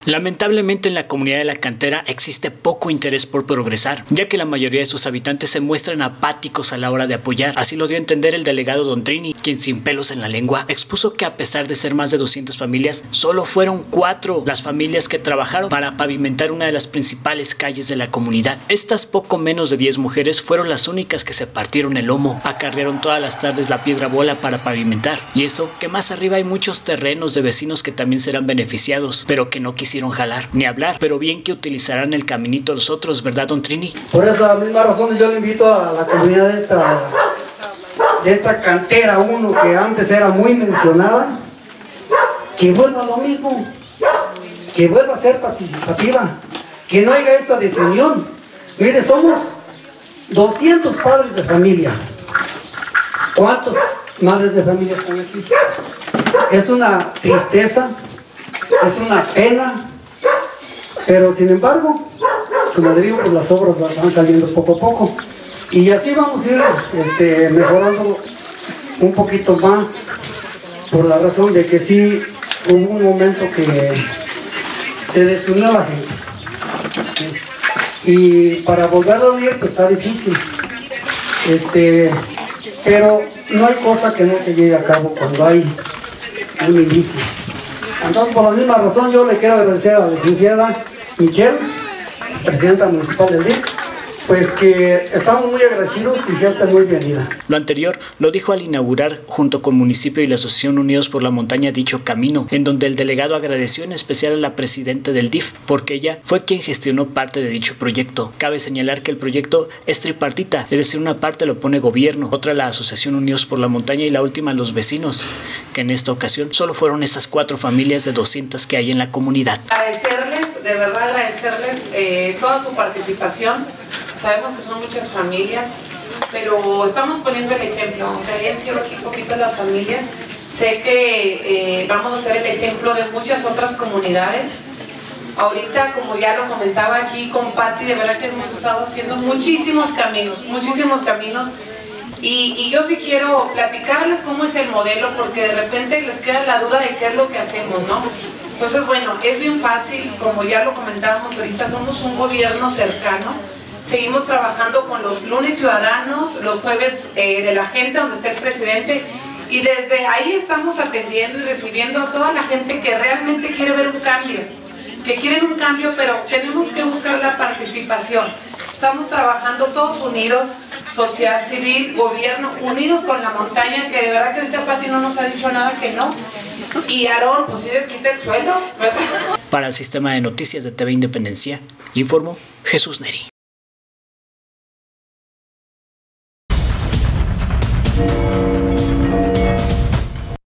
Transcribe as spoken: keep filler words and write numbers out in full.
Lamentablemente en la comunidad de La Cantera existe poco interés por progresar, ya que la mayoría de sus habitantes se muestran apáticos a la hora de apoyar. Así lo dio a entender el delegado Don Trini, quien sin pelos en la lengua expuso que a pesar de ser más de doscientas familias, solo fueron cuatro las familias que trabajaron para pavimentar una de las principales calles de la comunidad. Estas poco menos de diez mujeres fueron las únicas que se partieron el lomo, acarrearon todas las tardes la piedra bola para pavimentar. Y eso que más arriba hay muchos terrenos de vecinos que también serán beneficiados, pero que no quisieron jalar ni hablar, pero bien que utilizarán el caminito los otros, ¿verdad, Don Trini? Por esa misma razón yo le invito a la comunidad de esta, de esta cantera uno que antes era muy mencionada, que vuelva a lo mismo, que vuelva a ser participativa, que no haya esta desunión. Mire, somos doscientos padres de familia. ¿Cuántos madres de familia están aquí? Es una tristeza, es una pena, pero sin embargo, como le digo, pues las obras van saliendo poco a poco. Y así vamos a ir este, mejorando un poquito más, por la razón de que sí hubo un momento que se desunió la gente. Y para volverlo a unir, pues está difícil. Este, pero no hay cosa que no se lleve a cabo cuando hay un inicio. Entonces, por la misma razón, yo le quiero agradecer a la licenciada Michelle, presidenta municipal del D I F, pues que estamos muy agradecidos y siempre muy bienvenida. Lo anterior lo dijo al inaugurar, junto con municipio y la Asociación Unidos por la Montaña, dicho camino, en donde el delegado agradeció en especial a la presidenta del D I F, porque ella fue quien gestionó parte de dicho proyecto. Cabe señalar que el proyecto es tripartita, es decir, una parte lo pone gobierno, otra la Asociación Unidos por la Montaña y la última los vecinos, que en esta ocasión solo fueron esas cuatro familias de doscientas que hay en la comunidad. Agradecerles, de verdad agradecerles eh, toda su participación. Sabemos que son muchas familias, pero estamos poniendo el ejemplo, aunque hayan sido aquí poquitas las familias, sé que eh, vamos a ser el ejemplo de muchas otras comunidades. Ahorita, como ya lo comentaba aquí con Patti, de verdad que hemos estado haciendo muchísimos caminos, muchísimos caminos, y, y yo sí quiero platicarles cómo es el modelo, porque de repente les queda la duda de qué es lo que hacemos, ¿no? Entonces, bueno, es bien fácil, como ya lo comentábamos ahorita, somos un gobierno cercano. Seguimos trabajando con los lunes ciudadanos, los jueves eh, de la gente, donde está el presidente, y desde ahí estamos atendiendo y recibiendo a toda la gente que realmente quiere ver un cambio, que quieren un cambio, pero tenemos que buscar la participación. Estamos trabajando todos unidos, sociedad civil, gobierno, unidos con la montaña, que de verdad que ahorita Pati no nos ha dicho nada que no, y Aarón, pues sí desquita el suelo, ¿verdad? Para el Sistema de Noticias de T V Independencia, informó Jesús Neri.